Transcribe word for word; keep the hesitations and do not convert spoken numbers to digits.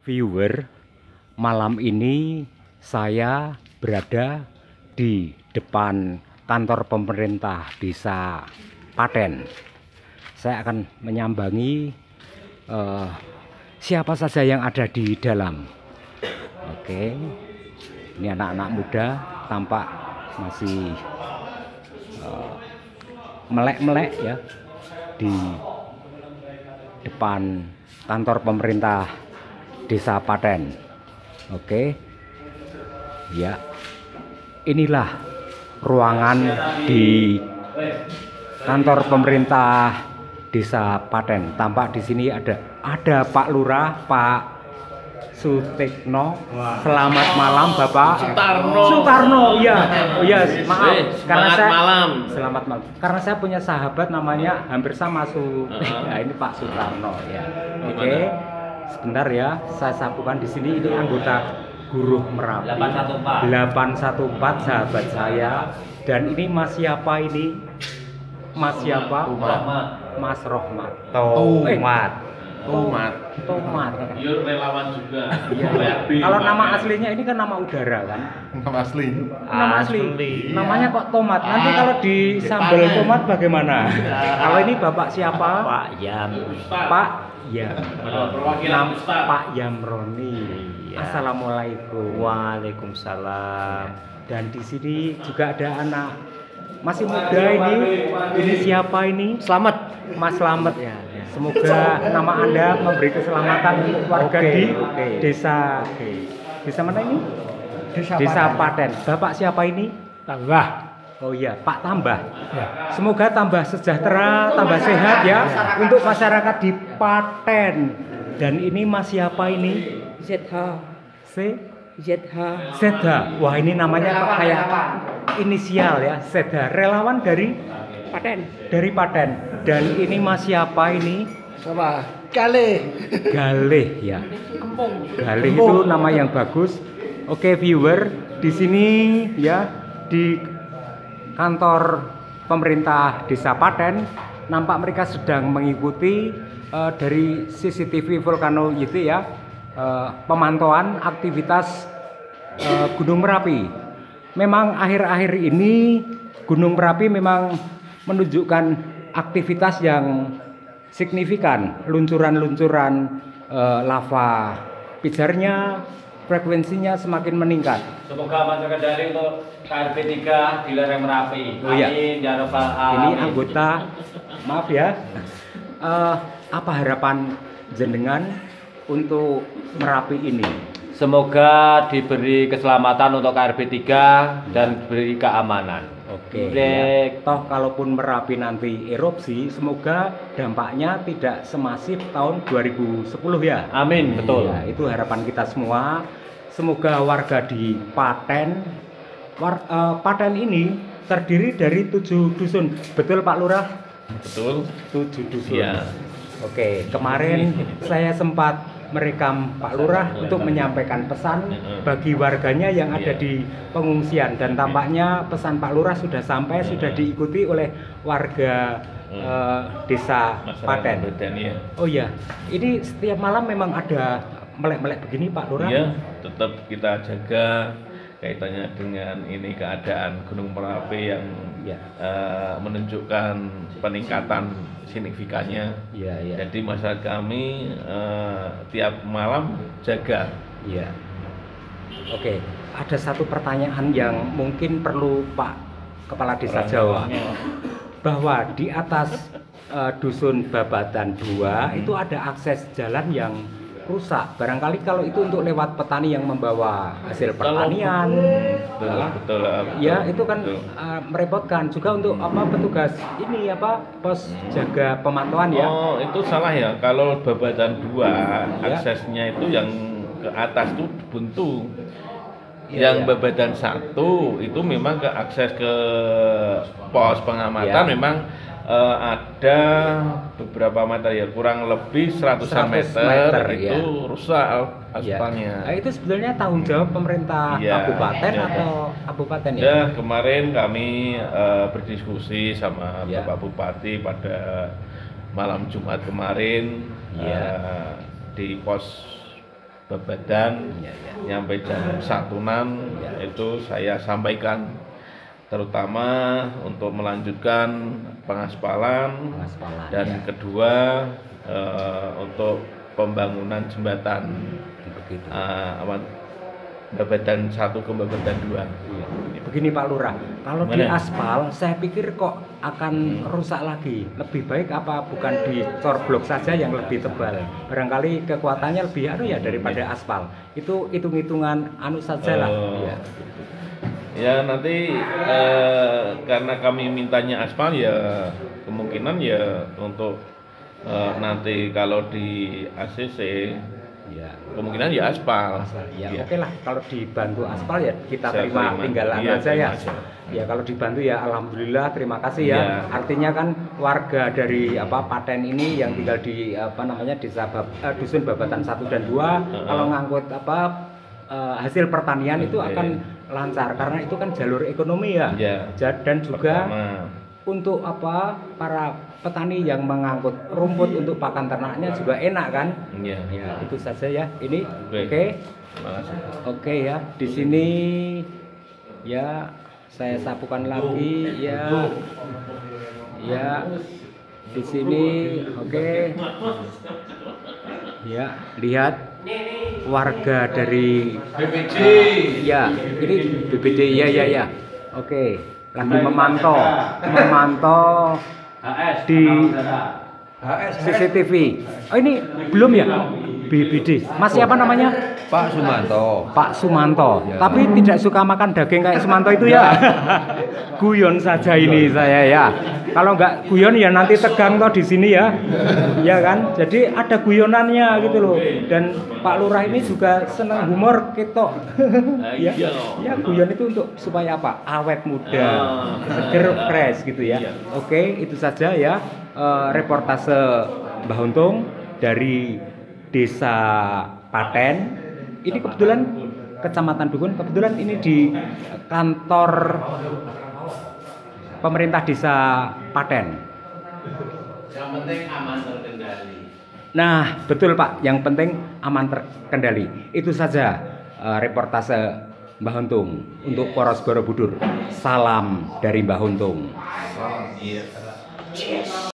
Viewer, malam ini saya berada di depan kantor pemerintah Desa Paten. Saya akan menyambangi uh, siapa saja yang ada di dalam. Oke, ini anak-anak muda tampak masih uh, melek-melek ya di depan kantor pemerintah Desa Paten. Oke, ya, inilah ruangan di kantor pemerintah Desa Paten. Tampak di sini ada ada Pak Lurah, Pak Sutikno. Selamat malam, Bapak. Sutarno. Sutarno, iya, oh iya, maaf. Eh, karena selamat saya malam. Selamat malam. Karena saya punya sahabat namanya hampir sama Su. Uh-huh. Ya, ini Pak Sutarno ya. Oke. Sebentar ya, saya sapukan di sini. Ini anggota Guruh Merapi delapan satu empat sahabat saya. Dan ini Mas siapa ini? Mas siapa? Rahmat. Mas Rohmat. Tomat. Tomat. Tomat. Yur relawan juga. Ya. Kalau nama aslinya ini kan nama udara kan? Nama asli. Nama asli. Asli. Namanya kok Tomat. Nanti Ah, kalau di sambal dipanen. tomat bagaimana? Kalau ini Bapak siapa? Pak Yam. Pak Yam. Perwakilan Nam- Ustaz. Pak Yamroni. Iya. Assalamualaikum. Waalaikumsalam. Dan di sini juga ada anak masih muda ini. Ini siapa ini? Selamat. Mas Slamet. Ya, ya. Semoga nama Anda memberi keselamatan untuk warga Oke, di oke. desa. Desa mana ini? Desa, Desa Paten. Bapak siapa ini? Tambah. Oh iya, Pak Tambah. Ya. Semoga tambah sejahtera, tambah sehat ya untuk masyarakat di Paten. Dan ini Mas siapa ini? Z H C Z H Zedha. Wah, ini namanya kok kayak inisial ya, Zedha. Relawan dari Paten. dari Paten. Dan ini Mas siapa ini? Sama. Kali. Galih ya. Kempung. Galih itu nama yang bagus. Oke viewer, di sini ya di kantor pemerintah Desa Paten nampak mereka sedang mengikuti uh, dari C C T V Volcano itu ya uh, pemantauan aktivitas uh, Gunung Merapi. Memang akhir-akhir ini Gunung Merapi memang menunjukkan aktivitas yang signifikan, luncuran-luncuran uh, lava pijarnya, frekuensinya semakin meningkat. Semoga masyarakat dari untuk K R P tiga di lereng Merapi. Oh, iya. Amin ya rabbal Ini alamin. anggota, maaf ya, uh, apa harapan jenengan untuk Merapi ini? Semoga diberi keselamatan untuk K R P tiga dan diberi keamanan. Oke. Baik. Ya. Toh kalaupun Merapi nanti erupsi, semoga dampaknya tidak semasif tahun dua ribu sepuluh ya. Amin, betul. Ya, itu harapan kita semua. Semoga warga di Paten, war, uh, Paten ini terdiri dari tujuh dusun. Betul Pak Lurah? Betul. Tujuh dusun. Iya. Oke, kemarin saya sempat merekam Pak Lurah untuk menyampaikan pesan bagi warganya yang ada Iya. di pengungsian, dan tampaknya pesan Pak Lurah sudah sampai, sudah diikuti oleh warga eh, desa Paten. Paten ya. Oh iya, ini setiap malam memang ada melek-melek begini Pak Lurah? Iya, tetap kita jaga kaitannya dengan ini keadaan Gunung Merapi yang Iya. eh, menunjukkan peningkatan signifikannya. Iya, iya. Jadi masyarakat kami eh, tiap malam jaga. Iya. Oke, ada satu pertanyaan yang mungkin perlu Pak Kepala Desa jawab. Bahwa di atas eh, dusun Babatan dua itu ada akses jalan yang rusak. Barangkali kalau itu untuk lewat petani yang membawa hasil pertanian, Betul, ya, betul, eh, betul, ya itu kan betul. uh, merepotkan juga untuk apa petugas ini apa pos jaga pemantauan ya. Oh, itu salah ya. Kalau Babatan dua Ya. aksesnya itu yang ke atas tuh buntu. Ya, yang ya. Babatan satu itu memang ke akses ke pos pengamatan Ya. memang eh, ada beberapa meter ya, kurang lebih seratusan seratus meter, meter, itu ya. rusak Ya. aspalnya. Nah, itu sebenarnya tanggung jawab pemerintah Ya, kabupaten ya. atau kabupaten ya? Ya, kemarin kami eh, berdiskusi sama Ya. Bapak Bupati pada malam Jumat kemarin Ya. eh, di pos Babadan Iya, iya. nyampe jam satuan Iya. itu saya sampaikan terutama untuk melanjutkan pengaspalan Pengaspalan, dan ya. kedua eh, untuk pembangunan jembatan Begitu. eh, apa, Babadan satu ke Babadan dua. Iya. Begini Pak Lurah, kalau di Gimana? aspal saya pikir kok akan rusak lagi. Lebih baik apa bukan dicor blok saja yang lebih tebal. Barangkali kekuatannya lebih anu ya daripada aspal. Itu hitung-hitungan anu saja lah. Oh. Iya. Ya nanti eh, karena kami mintanya aspal ya kemungkinan ya untuk eh, nanti kalau di A C C Iya. kemungkinan ya aspal. Aspal. Ya, Iya. oke lah kalau dibantu aspal ya kita Saya terima, terima. tinggal anu Iya, aja ya. terima aja. Ya kalau dibantu ya alhamdulillah terima kasih ya. Iya. Artinya kan warga dari apa Paten ini yang tinggal di apa namanya desa Bab, eh, dusun Babatan satu dan dua Uh-uh. kalau ngangkut apa eh, hasil pertanian itu Oke. akan lancar karena itu kan jalur ekonomi ya. Iya. Ja- Dan juga Pertama, untuk apa para petani yang mengangkut rumput untuk pakan ternaknya juga enak kan? iya. Ya, itu saja ya. Ini oke. Oke. Terima kasih. Oke ya. Di sini ya saya sapukan lagi ya. Ya. Di sini oke. Ya, lihat warga dari B P D. Ya, ini B P D ya ya ya. Oke, lagi memantau memantau di C C T V. Oh ini belum ya? B P D. Mas siapa namanya? Pak Sumanto. Pak Sumanto. Ya. Tapi tidak suka makan daging kayak Sumanto itu ya. Guyon saja ini saya ya. Kalau nggak guyon ya nanti tegang toh di sini ya. Ya kan? Jadi ada guyonannya gitu loh. Dan Pak Lurah ini juga senang humor ketok. Ya. iya loh. Ya guyon itu untuk supaya apa? Awet muda, Ah. seger fresh gitu ya. Iya. Oke, itu saja ya eh, reportase Mbah Untung dari Desa Paten. Ini kebetulan Kecamatan Dukun, kebetulan ini di kantor pemerintah Desa Paten. Yang penting aman terkendali. Nah, betul Pak, yang penting aman terkendali. Itu saja eh, reportase Mbah Untung untuk Poros Borobudur. Salam dari Mbah Untung. Iya.